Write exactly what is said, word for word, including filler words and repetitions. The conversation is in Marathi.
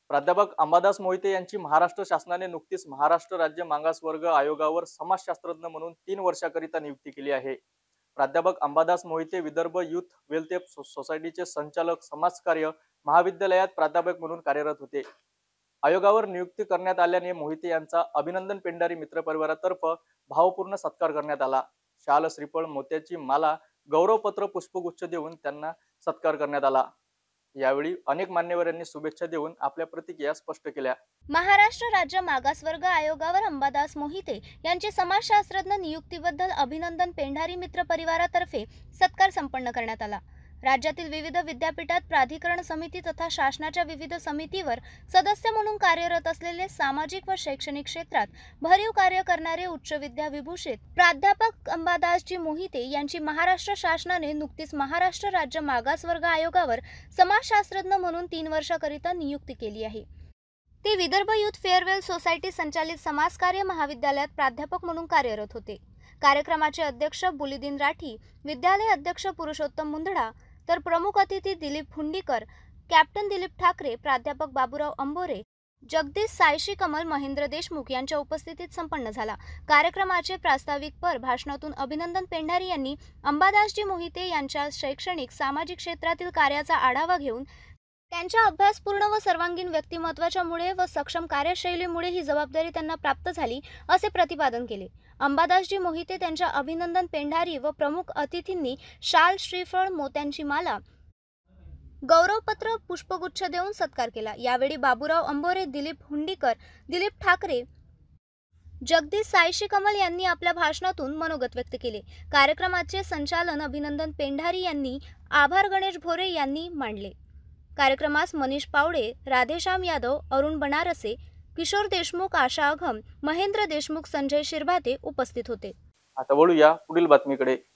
प्राध्यापक अंबादास मोहिते यांची महाराष्ट्र शासनाने नुकतीच महाराष्ट्र राज्य मागासवर्ग आयोगावर समाजशास्त्रज्ञ म्हणून तीन वर्षाकरिता नियुक्ती केली आहे. प्राध्यापक Ambadas Mohite Vidarbha youth welfare so सोसायटीचे संचालक समाजकार्य महाविद्यालयात प्राध्यापक म्हणून कार्यरत होते. आयोगावर नियुक्ती करण्यात आल्याने मोहिते यांचा अभिनंदन पेंढारी मित्रपरिवारातर्फे भावपूर्ण सत्कार करण्यात आला. शाल, श्रीफळ, मोत्याची माला, गौरवपत्र, पुष्पगुच्छ देऊन त्यांना सत्कार करण्यात आला. यावेळी अनेक मान्यवरांनी शुभेच्छा देऊन आपल्या प्रतिक्रिया स्पष्ट केल्या. महाराष्ट्र राज्य मागासवर्ग आयोगावर अंबादास मोहिते यांचे समाजशास्त्रज्ञ नियुक्तीबद्दल अभिनंदन पेंढारी मित्र परिवारातर्फे सत्कार संपन्न करण्यात आला. राज्यातील विविध विद्यापीठात प्राधिकरण समिती तथा शासनाच्या विविध समितीवर सदस्य म्हणून कार्यरत असलेले सामाजिक व शैक्षणिक क्षेत्रात भरीव कार्य करणारे उच्च विद्या विभूषित प्राध्यापक अंबादासजी मोहिते यांची महाराष्ट्र शासनाने नुकतीच महाराष्ट्र राज्य मागासवर्ग आयोगावर समाजशास्त्रज्ञ म्हणून तीन वर्षाकरिता नियुक्ती केली आहे. ते विदर्भ युथ फेअरवेल सोसायटी संचालित समाजकार्य महाविद्यालयात प्राध्यापक म्हणून कार्यरत होते. कार्यक्रमाचे अध्यक्ष बुलीदीन राठी, विद्यालय अध्यक्ष पुरुषोत्तम मुंदडा, तर प्रमुख अतिथी दिलीप हुंडीकर, कॅप्टन दिलीप ठाकरे, प्राध्यापक बाबूराव अंबोरे, जगदीश सायशी कमल, महेंद्र देशमुख यांच्या उपस्थितीत संपन्न झाला. कार्यक्रमाचे प्रास्ताविकपर भाषणातून अभिनंदन पेंढारी यांनी अंबादासजी मोहिते यांच्या शैक्षणिक सामाजिक क्षेत्रातील कार्याचा आढावा घेऊन त्यांच्या अभ्यासपूर्ण व सर्वांगीण व्यक्तिमत्वाच्यामुळे व सक्षम कार्यशैलीमुळे ही जबाबदारी त्यांना प्राप्त झाली असे प्रतिपादन केले. अंबादासजी मोहिते त्यांच्या अभिनंदन पेंढारी व प्रमुख अतिथींनी शाल, श्रीफळ, मोत्यांची माला, गौरवपत्र, पुष्पगुच्छ देऊन सत्कार केला. यावेळी बाबूराव अंबोरे, दिलीप हुंडीकर, दिलीप ठाकरे, जगदीश सायशी कमल यांनी आपल्या भाषणातून मनोगत व्यक्त केले. कार्यक्रमाचे संचालन अभिनंदन पेंढारी यांनी आभार गणेश भोरे यांनी मांडले. कार्यक्रमास मनीष पावडे, राधेश्याम यादव, अरुण बनारसे, किशोर देशमुख, आशा अघम, महेंद्र देशमुख, संजय शिरभाते उपस्थित होते. आता वळूया पुढील बातमीकडे.